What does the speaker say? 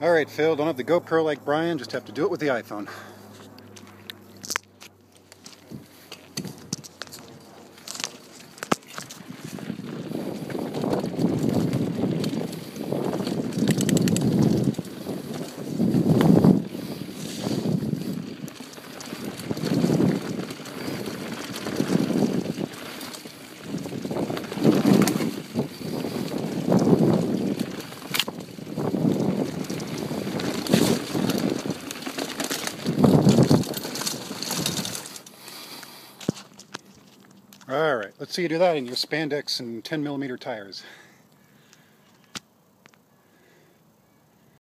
Alright, Phil, don't have the GoPro like Brian, just have to do it with the iPhone. Alright, let's see you do that in your spandex and 10mm tires.